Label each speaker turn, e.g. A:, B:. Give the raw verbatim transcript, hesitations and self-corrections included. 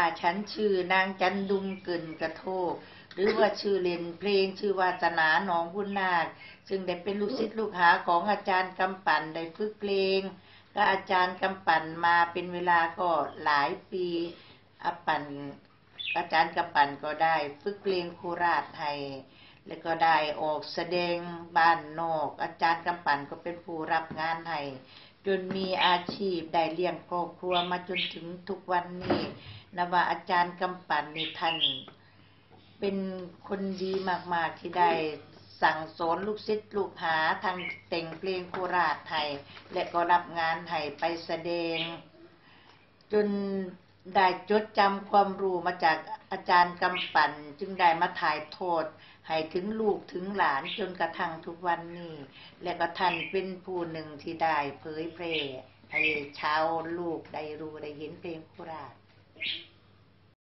A: ฉันชื่อนางจันดุงกึ่นกระโทกหรือว่าชื่อเล่นเพลงชื่อวาสนาหนองบุญนาคซึ่งได้เป็นลูกศิษย์ลูกหาของอาจารย์กำปั่นได้ฝึกเพลงและอาจารย์กำปั่นมาเป็นเวลาก็หลายปีอาปั่นอาจารย์กำปั่นก็ได้ฝึกเพลงโคราชให้แล้วก็ได้ออกแสดงบ้านนอกอาจารย์กำปั่นก็เป็นผู้รับงานให้จนมีอาชีพได้เลี้ยงครอบครัวมาจนถึงทุกวันนี้นะว่าอาจารย์กำปั่นนี่ท่านเป็นคนดีมากๆที่ได้สั่งสอนลูกศิษย์ลูกหาทางแต่งเพลงโคราชไทยและก็รับงานให้ไปแสดงจนได้จดจำความรู้มาจากอาจารย์กำปั่นจึงได้มาถ่ายทอดให้ถึงลูกถึงหลานจนกระทั่งทุกวันนี้และก็ท่านเป็นผู้หนึ่งที่ได้เผยแพร่ให้ชาวลูกได้รู้ได้เห็นเพลงโคราช